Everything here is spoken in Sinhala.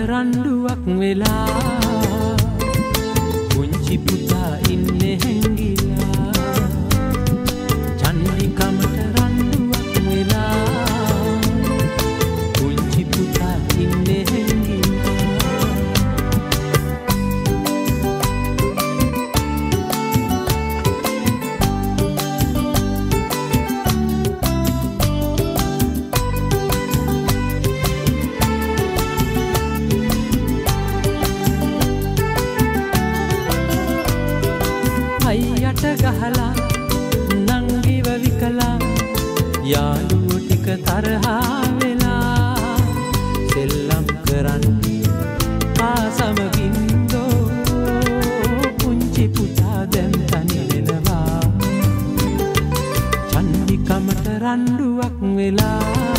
රණ්ඩුවක් වෙලා පුංචි පුතා ඉන්නේ හැංගිලා චන්දිකමට රණ්ඩුවක් වෙලා පුංචි පුතා ඉන්නේ අයියට ගහලා නංගිව විකලා යාළුවෝ ටික තරහා වෙලා සෙල්ලම් කරන්නේ ආසමකින්දෝ පුංචි පුතා දැන් තනි වෙනවා චන්දිකමට රණ්ඩුවක් වෙලා